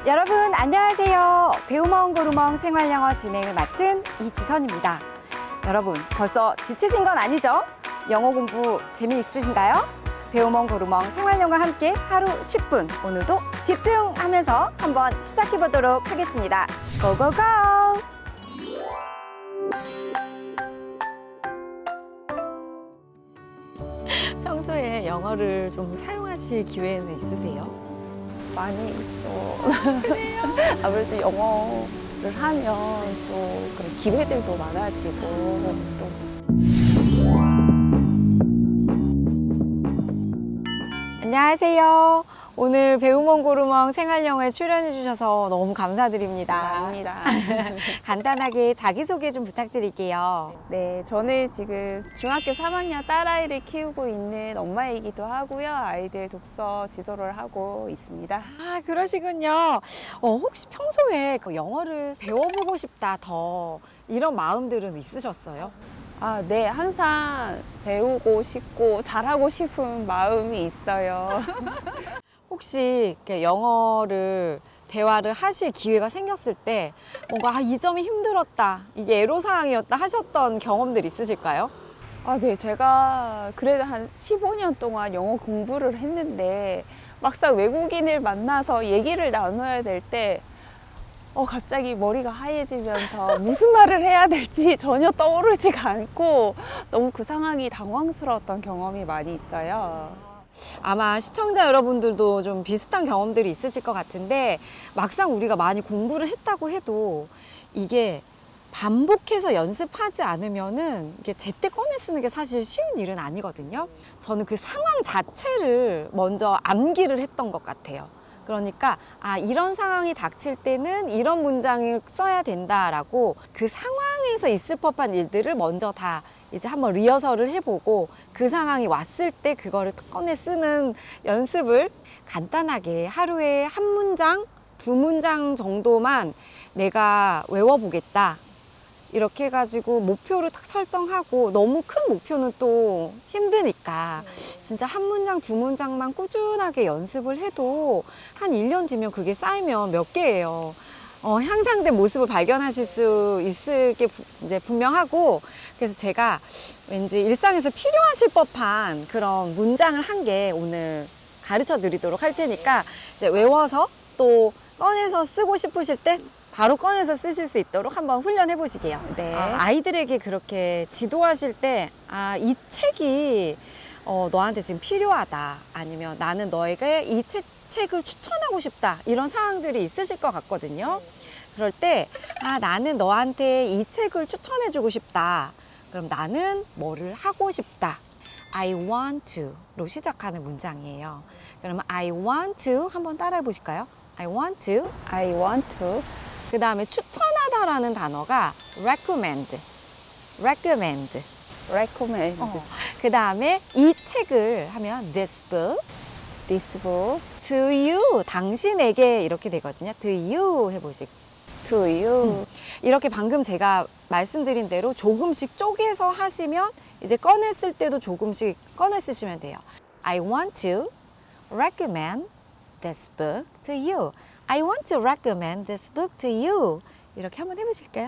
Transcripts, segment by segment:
여러분 안녕하세요. 배우멍 고루멍 생활영어 진행을 맡은 이지선입니다. 여러분 벌써 지치신 건 아니죠? 영어 공부 재미있으신가요? 배우멍 고루멍 생활영어 함께 하루 10분 오늘도 집중하면서 한번 시작해 보도록 하겠습니다. 고고고! 평소에 영어를 좀 사용하실 기회는 있으세요? 많이 있죠. 아무래도 영어를 하면 또 그런 기회들도 많아지고 또 안녕하세요. 오늘 배우멍 고루멍 생활영어에 출연해 주셔서 너무 감사드립니다. 아닙니다. 간단하게 자기소개 좀 부탁드릴게요. 네, 저는 지금 중학교 3학년 딸아이를 키우고 있는 엄마이기도 하고요. 아이들 독서 지도를 하고 있습니다. 아, 그러시군요. 혹시 평소에 영어를 배워보고 싶다 더 이런 마음들은 있으셨어요? 아, 네, 항상 배우고 싶고 잘하고 싶은 마음이 있어요. 혹시 이렇게 영어를 대화를 하실 기회가 생겼을 때 뭔가 이 점이 힘들었다, 이게 애로사항이었다 하셨던 경험들 있으실까요? 아, 네, 제가 그래도 한 15년 동안 영어 공부를 했는데 막상 외국인을 만나서 얘기를 나눠야 될 때 갑자기 머리가 하얘지면서 무슨 말을 해야 될지 전혀 떠오르지가 않고 너무 그 상황이 당황스러웠던 경험이 많이 있어요. 아마 시청자 여러분들도 좀 비슷한 경험들이 있으실 것 같은데 막상 우리가 많이 공부를 했다고 해도 이게 반복해서 연습하지 않으면은 이게 제때 꺼내 쓰는 게 사실 쉬운 일은 아니거든요. 저는 그 상황 자체를 먼저 암기를 했던 것 같아요. 그러니까 이런 상황이 닥칠 때는 이런 문장을 써야 된다라고 그 상황에서 있을 법한 일들을 먼저 다 이제 한번 리허설을 해보고 그 상황이 왔을 때 그거를 꺼내 쓰는 연습을 간단하게 하루에 한 문장, 두 문장 정도만 내가 외워보겠다. 이렇게 해가지고 목표를 딱 설정하고 너무 큰 목표는 또 힘드니까 진짜 한 문장, 두 문장만 꾸준하게 연습을 해도 한 1년 뒤면 그게 쌓이면 몇 개예요. 향상된 모습을 발견하실 수 있을 게 이제 분명하고, 그래서 제가 왠지 일상에서 필요하실 법한 그런 문장을 한 개 오늘 가르쳐 드리도록 할 테니까 이제 외워서 또 꺼내서 쓰고 싶으실 때 바로 꺼내서 쓰실 수 있도록 한번 훈련해 보시게요. 네. 아이들에게 그렇게 지도하실 때 이 책이 너한테 지금 필요하다, 아니면 나는 너에게 이 책을 추천하고 싶다, 이런 상황들이 있으실 것 같거든요. 그럴 때 나는 너한테 이 책을 추천해 주고 싶다. 그럼 나는 뭐를 하고 싶다. I want to로 시작하는 문장이에요. 그러면 I want to 한번 따라해 보실까요? I want to. I want to. 그 다음에 추천하다라는 단어가 recommend. recommend. recommend. 그 다음에 이 책을 하면 this book. this book. to you. 당신에게 이렇게 되거든요. to you 해보시고. to you. 이렇게 방금 제가 말씀드린 대로 조금씩 쪼개서 하시면 이제 꺼내 쓸 때도 조금씩 꺼내 쓰시면 돼요. I want to recommend this book to you. I want to recommend this book to you. 이렇게 한번 해보실까요?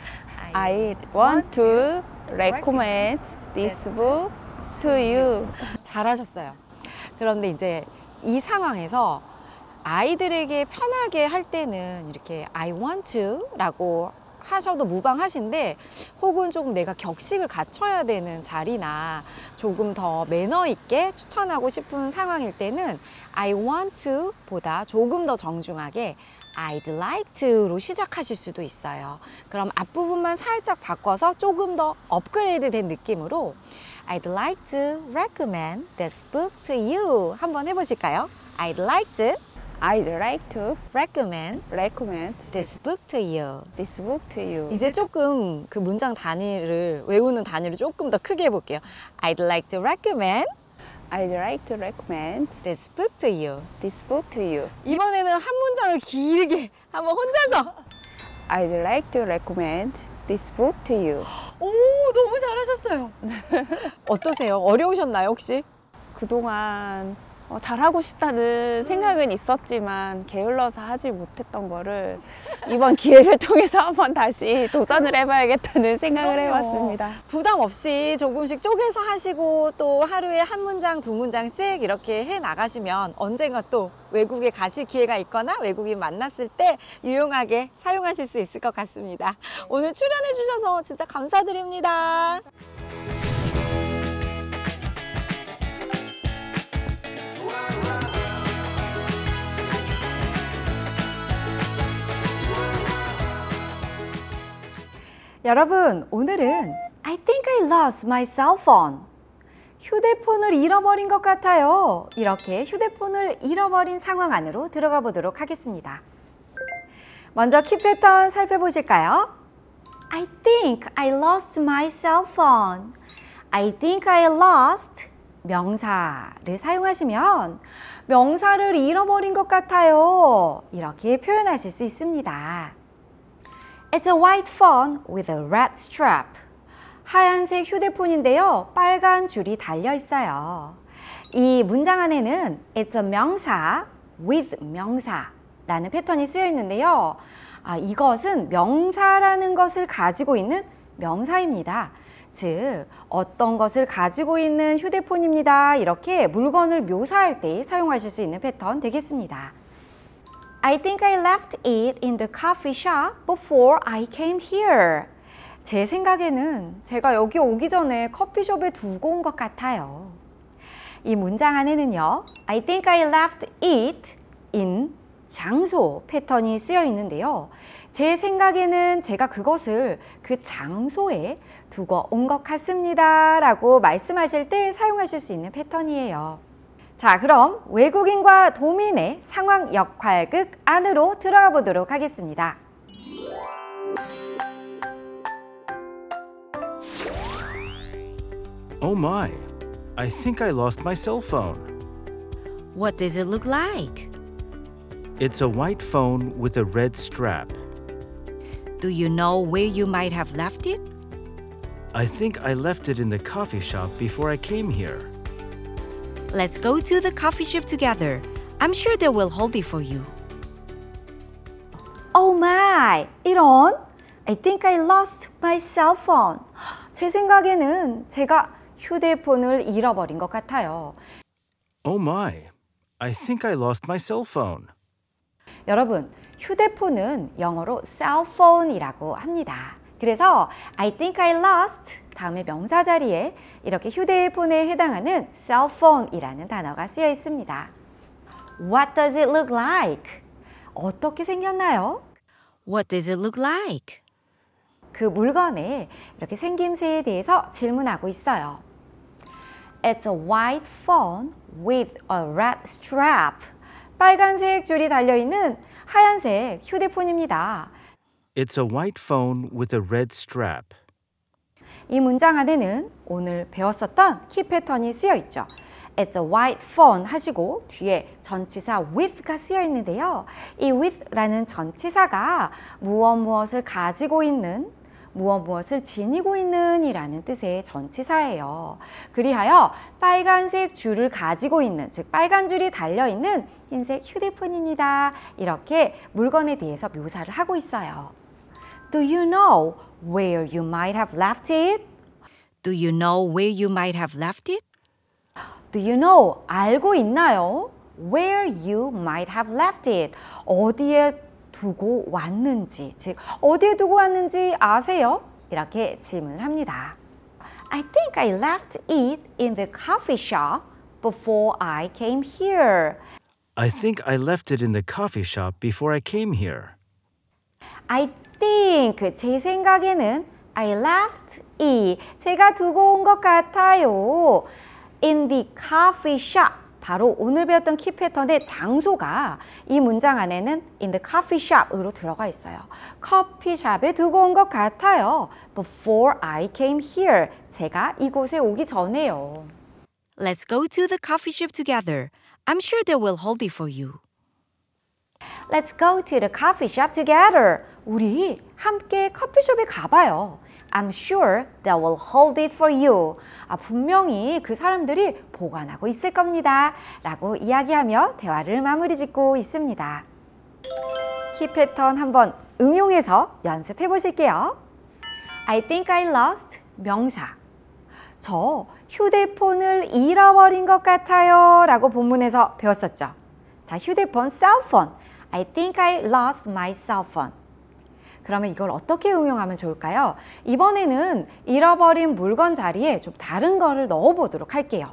I want to recommend this book to you. 잘하셨어요. 그런데 이제 이 상황에서 아이들에게 편하게 할 때는 이렇게 I want to 라고 하셔도 무방하신데, 혹은 조금 내가 격식을 갖춰야 되는 자리나 조금 더 매너 있게 추천하고 싶은 상황일 때는 I want to 보다 조금 더 정중하게 I'd like to로 시작하실 수도 있어요. 그럼 앞부분만 살짝 바꿔서 조금 더 업그레이드 된 느낌으로 I'd like to recommend this book to you 한번 해보실까요? I'd like to recommend this book to you. this book to you. 이제 조금 그 문장 단위를 외우는 단위를 조금 더 크게 해볼게요. I'd like to recommend this book to you. this book to you. 이번에는 한 문장을 길게 한번 혼자서. I'd like to recommend this book to you. 오, 너무 잘하셨어요. 어떠세요? 어려우셨나요, 혹시? 그동안 잘하고 싶다는 생각은 있었지만 게을러서 하지 못했던 거를 이번 기회를 통해서 한번 다시 도전을 해봐야겠다는 생각을 해봤습니다. 부담 없이 조금씩 쪼개서 하시고 또 하루에 한 문장, 두 문장씩 이렇게 해 나가시면 언젠가 또 외국에 가실 기회가 있거나 외국인 만났을 때 유용하게 사용하실 수 있을 것 같습니다. 오늘 출연해 주셔서 진짜 감사드립니다. 여러분, 오늘은 I think I lost my cell phone. 휴대폰을 잃어버린 것 같아요. 이렇게 휴대폰을 잃어버린 상황 안으로 들어가 보도록 하겠습니다. 먼저 키 패턴 살펴보실까요? I think I lost my cell phone. I think I lost 명사를 사용하시면 명사를 잃어버린 것 같아요. 이렇게 표현하실 수 있습니다. It's a white phone with a red strap. 하얀색 휴대폰인데요. 빨간 줄이 달려 있어요. 이 문장 안에는 it's a 명사 with 명사라는 패턴이 쓰여 있는데요. 이것은 명사라는 것을 가지고 있는 명사입니다. 즉, 어떤 것을 가지고 있는 휴대폰입니다. 이렇게 물건을 묘사할 때 사용하실 수 있는 패턴 되겠습니다. I think I left it in the coffee shop before I came here. 제 생각에는 제가 여기 오기 전에 커피숍에 두고 온 것 같아요. 이 문장 안에는요, I think I left it in 장소 패턴이 쓰여 있는데요. 제 생각에는 제가 그것을 그 장소에 두고 온 것 같습니다. 라고 말씀하실 때 사용하실 수 있는 패턴이에요. 자, 그럼 외국인과 도민의 상황 역할극 안으로 들어가 보도록 하겠습니다. Oh my, I think I lost my cell phone. What does it look like? It's a white phone with a red strap. Do you know where you might have left it? I think I left it in the coffee shop before I came here. Let's go to the coffee shop together. I'm sure they will hold it for you. Oh my! 이런! I think I lost my cell phone. 제 생각에는 제가 휴대폰을 잃어버린 것 같아요. Oh my, I think I lost my cell phone. 여러분, 휴대폰은 영어로 cell phone이라고 합니다. 그래서 I think I lost 다음에 명사 자리에 이렇게 휴대폰에 해당하는 cell phone이라는 단어가 쓰여 있습니다. What does it look like? 어떻게 생겼나요? What does it look like? 그 물건의 이렇게 생김새에 대해서 질문하고 있어요. It's a white phone with a red strap. 빨간색 줄이 달려있는 하얀색 휴대폰입니다. It's a white phone with a red strap. 이 문장 안에는 오늘 배웠었던 키 패턴이 쓰여 있죠. It's a white phone 하시고 뒤에 전치사 with가 쓰여 있는데요. 이 with라는 전치사가 무엇을 가지고 있는, 무엇을 지니고 있는 이라는 뜻의 전치사예요. 그리하여 빨간색 줄을 가지고 있는, 즉 빨간 줄이 달려있는 흰색 휴대폰입니다. 이렇게 물건에 대해서 묘사를 하고 있어요. Do you know where you might have left it? Do you know where you might have left it? Do you know? 알고 있나요? Where you might have left it. 어디에 두고 왔는지, 즉 어디에 두고 왔는지 아세요? 이렇게 질문을 합니다. I think I left it in the coffee shop before I came here. I think I left it in the coffee shop before I came here. I think, 제 생각에는 I left it, 제가 두고 온 것 같아요. In the coffee shop, 바로 오늘 배웠던 키 패턴의 장소가 이 문장 안에는 in the coffee shop으로 들어가 있어요. 커피숍에 두고 온 것 같아요. Before I came here, 제가 이곳에 오기 전에요. Let's go to the coffee shop together. I'm sure they will hold it for you. Let's go to the coffee shop together. 우리 함께 커피숍에 가봐요. I'm sure they will hold it for you. 분명히 그 사람들이 보관하고 있을 겁니다. 라고 이야기하며 대화를 마무리 짓고 있습니다. 키 패턴 한번 응용해서 연습해 보실게요. I think I lost 명사. 저 휴대폰을 잃어버린 것 같아요. 라고 본문에서 배웠었죠. 자, 휴대폰, cell phone. I think I lost my cell phone. 그러면 이걸 어떻게 응용하면 좋을까요? 이번에는 잃어버린 물건 자리에 좀 다른 거를 넣어보도록 할게요.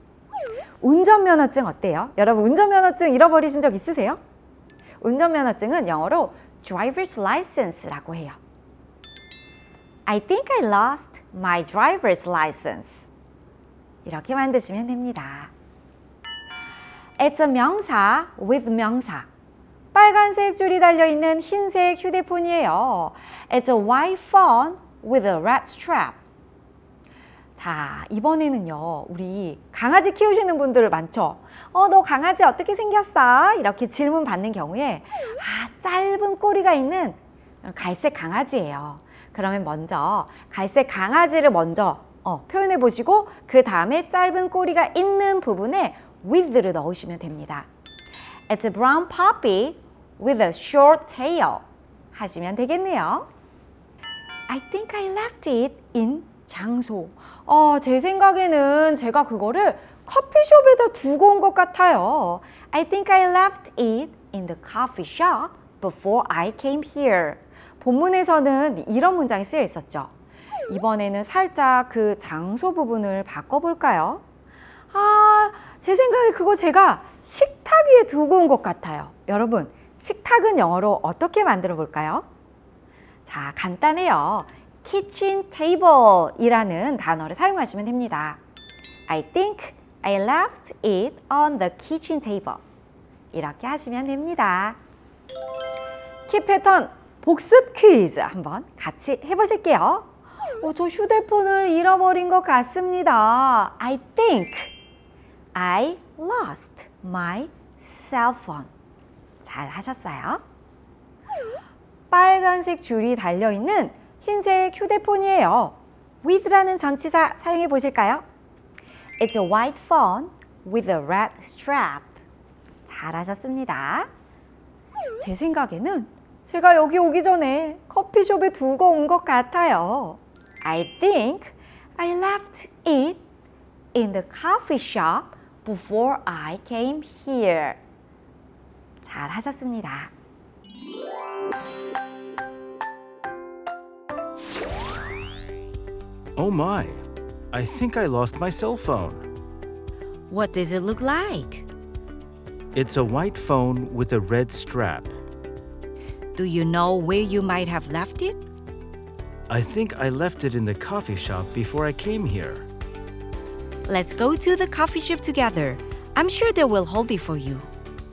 운전면허증 어때요? 여러분 운전면허증 잃어버리신 적 있으세요? 운전면허증은 영어로 driver's license라고 해요. I think I lost my driver's license. 이렇게 만드시면 됩니다. It's a 명사 with 명사. 빨간색 줄이 달려있는 흰색 휴대폰이에요. It's a white phone with a red strap. 자, 이번에는요, 우리 강아지 키우시는 분들 많죠? 너 강아지 어떻게 생겼어? 이렇게 질문 받는 경우에, 짧은 꼬리가 있는 갈색 강아지예요. 그러면 먼저 갈색 강아지를 먼저 표현해 보시고, 그 다음에 짧은 꼬리가 있는 부분에 with를 넣으시면 됩니다. It's a brown puppy with a short tail 하시면 되겠네요. I think I left it in 장소. 제 생각에는 제가 그거를 커피숍에다 두고 온 것 같아요. I think I left it in the coffee shop before I came here. 본문에서는 이런 문장이 쓰여 있었죠. 이번에는 살짝 그 장소 부분을 바꿔볼까요? 제 생각에 그거 제가 식탁 위에 두고 온 것 같아요. 여러분, 식탁은 영어로 어떻게 만들어 볼까요? 자, 간단해요. kitchen table 이라는 단어를 사용하시면 됩니다. I think I left it on the kitchen table. 이렇게 하시면 됩니다. 키 패턴 복습 퀴즈 한번 같이 해보실게요. 저 휴대폰을 잃어버린 것 같습니다. I think I lost my cell phone. 잘 하셨어요? 빨간색 줄이 달려있는 흰색 휴대폰이에요. with라는 전치사 사용해 보실까요? It's a white phone with a red strap. 잘 하셨습니다. 제 생각에는 제가 여기 오기 전에 커피숍에 두고 온 것 같아요. I think I left it in the coffee shop before I came here. 잘 하셨습니다. Oh my, I think I lost my cell phone. What does it look like? It's a white phone with a red strap. Do you know where you might have left it? I think I left it in the coffee shop before I came here. Let's go to the coffee shop together. I'm sure they will hold it for you.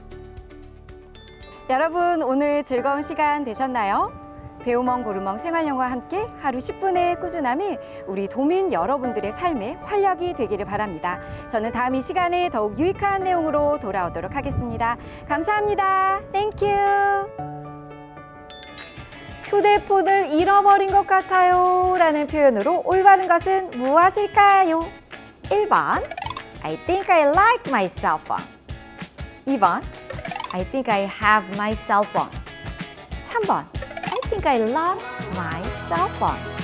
여러분, 오늘 즐거운 시간 되셨나요? 배우멍 고르멍 생활영어와 함께 하루 10분의 꾸준함이 우리 도민 여러분들의 삶에 활력이 되기를 바랍니다. 저는 다음 이 시간에 더욱 유익한 내용으로 돌아오도록 하겠습니다. 감사합니다. Thank you. 휴대폰을 잃어버린 것 같아요 라는 표현으로 올바른 것은 무엇일까요? 1번 I think I like my cell phone. 2번 I think I have my cell phone. 3번 I think I lost my cell phone.